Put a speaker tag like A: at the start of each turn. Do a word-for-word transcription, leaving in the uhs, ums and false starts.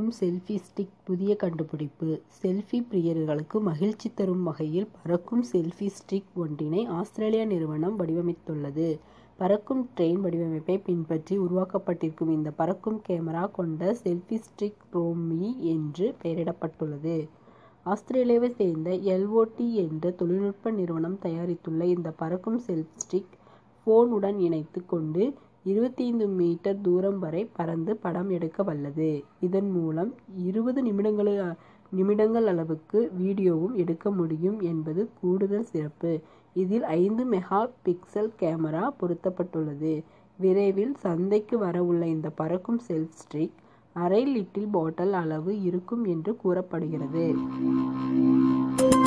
A: பறக்கும் selfie stick புதிய கண்டுபிடிப்பு. செல்ஃபி பிரியர்களுக்கு மகிழ்ச்சி தரும் வகையில் பறக்கும் செல்ஃபி ஸ்டிக் ஒன்றினை ஆஸ்திரேலிய நிறுவனம் வடிவமைத்துள்ளது. பறக்கும் ட்ரெயின் வடிவமைப்பை பின்பற்றி உருவாக்கப்பட்டிருக்கும் இந்த பறக்கும் கேமரா கொண்ட செல்ஃபி ஸ்டிக் ரோமி என்று பெயரிடப்பட்டுள்ளது. ஆஸ்திரேலியாவை சேர்ந்த எல் ஓ டி என்ற தொழில்நுட்ப நிறுவனம் தயாரித்துள்ள இந்த பறக்கும் செல்ஃபி ஸ்டிக் போன் உடன் இணைத்து கொண்டு இருபத்தி ஐந்து மீட்டர் தூரம் வரை பறந்து படம் எடுக்க வல்லது. இதன் மூலம் இருபது நிமிடங்கள் நிமிடங்கள் அளவுக்கு வீடியோவும் எடுக்க முடியும் என்பது கூடுதல் சிறப்பு. இதில் ஐந்து மெகா பிக்சல் கேமரா பொருத்தப்பட்டுள்ளது. விரைவில் சந்தைக்கு வர உள்ள இந்த பறக்கும் செல்ஃபி ஸ்டிக் அரை லிட்டில் பாட்டில் அளவு இருக்கும் என்று கூறப்படுகிறது.